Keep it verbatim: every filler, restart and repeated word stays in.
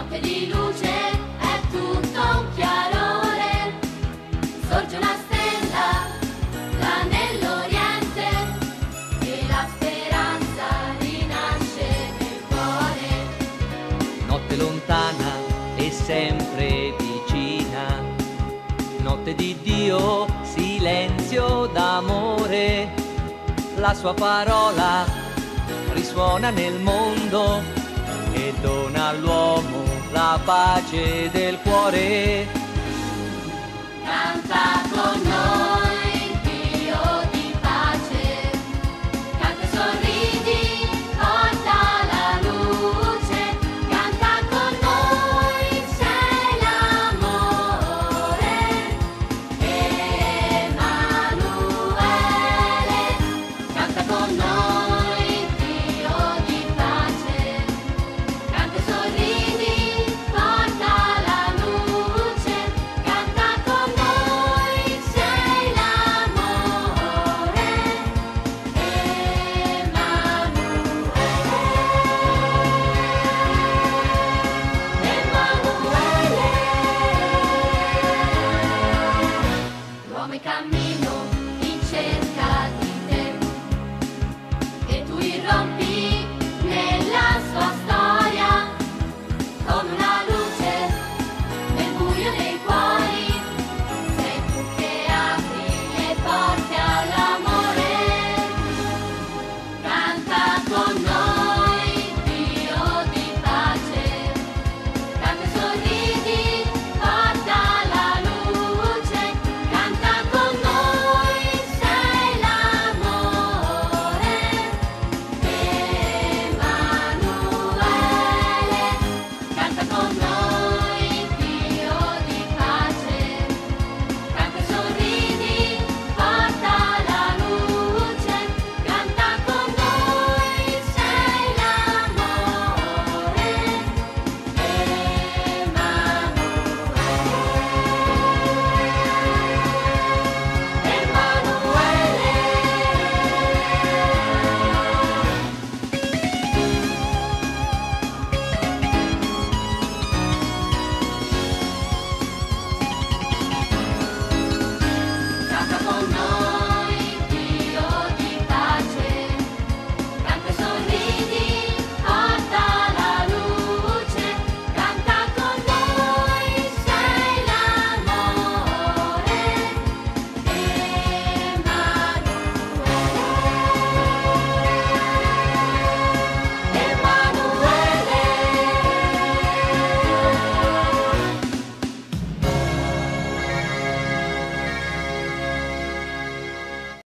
notte di luce, è tutto un chiarore. Sorge una stella là nell'Oriente e la speranza rinasce nel cuore. Notte lontana e sempre vicina, notte di Dio, silenzio d'amore. La sua parola risuona nel mondo e dona all'uomo la pace del cuore. Canta